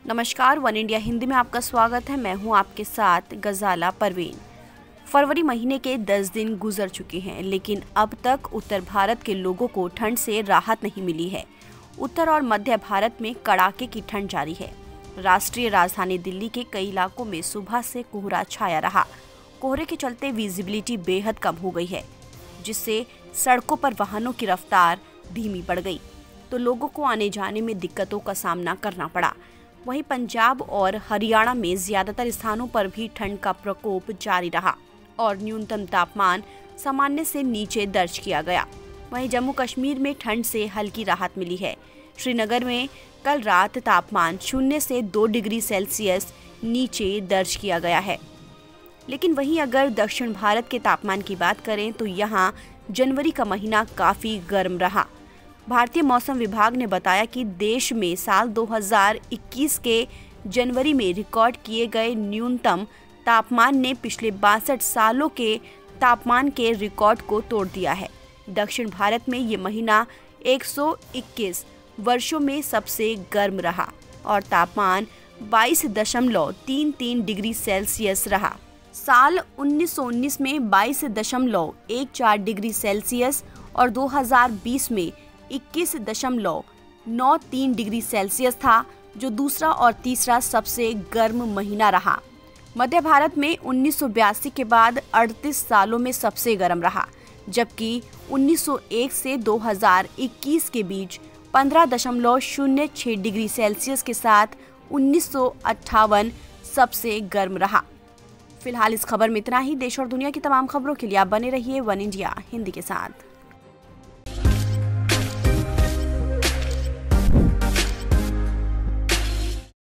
नमस्कार, one India Hindi में आपका स्वागत है। मैं हूं आपके साथ गजाला परवीन। फरवरी महीने के 10 दिन गुजर चुके हैं, लेकिन अब तक उत्तर भारत के लोगों को ठंड से राहत नहीं मिली है। उत्तर और मध्य भारत में कड़ाके की ठंड जारी है। राष्ट्रीय राजधानी दिल्ली के कई इलाकों में सुबह से कोहरा छाया रहा। कोहरे के चलते विजिबिलिटी बेहद कम हो गई है, जिससे सड़कों पर वाहनों की रफ्तार धीमी पड़ गई, तो लोगों को आने जाने में दिक्कतों का सामना करना पड़ा। वहीं पंजाब और हरियाणा में ज्यादातर स्थानों पर भी ठंड का प्रकोप जारी रहा और न्यूनतम तापमान सामान्य से नीचे दर्ज किया गया। वहीं जम्मू कश्मीर में ठंड से हल्की राहत मिली है। श्रीनगर में कल रात तापमान 0 से 2 डिग्री सेल्सियस नीचे दर्ज किया गया है। लेकिन वहीं अगर दक्षिण भारत के तापमान की बात करें तो यहाँ जनवरी का महीना काफी गर्म रहा। भारतीय मौसम विभाग ने बताया कि देश में साल 2021 के जनवरी में रिकॉर्ड किए गए न्यूनतम तापमान ने पिछले 62 सालों के तापमान के रिकॉर्ड को तोड़ दिया है। दक्षिण भारत में ये महीना 121 वर्षों में सबसे गर्म रहा और तापमान 22.33 डिग्री सेल्सियस रहा। साल 1919 में 22.14 डिग्री सेल्सियस और 2020 में 21.93 डिग्री सेल्सियस था, जो दूसरा और तीसरा सबसे गर्म महीना रहा। मध्य भारत में 1982 के बाद 38 सालों में सबसे गर्म रहा, जबकि 1901 से 2021 के बीच 15.06 डिग्री सेल्सियस के साथ 1958 सबसे गर्म रहा। फिलहाल इस खबर में इतना ही। देश और दुनिया की तमाम खबरों के लिए आप बने रहिए वन इंडिया हिंदी के साथ।